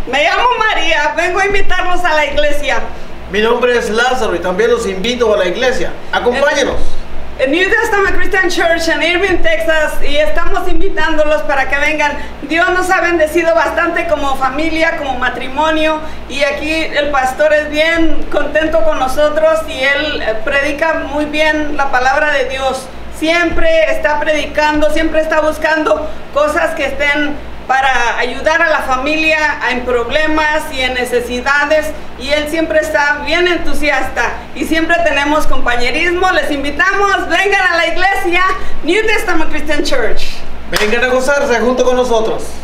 Me llamo María, vengo a invitarlos a la iglesia. Mi nombre es Lázaro y también los invito a la iglesia. Acompáñenos. En New Testament Christian Church en Irving, Texas, y estamos invitándolos para que vengan. Dios nos ha bendecido bastante como familia, como matrimonio, y aquí el pastor es bien contento con nosotros y él predica muy bien la palabra de Dios. Siempre está predicando, siempre está buscando cosas que estén para ayudar a la familia en problemas y en necesidades, y él siempre está bien entusiasta y siempre tenemos compañerismo. Les invitamos, vengan a la iglesia New Testament Christian Church. Vengan a gozarse junto con nosotros.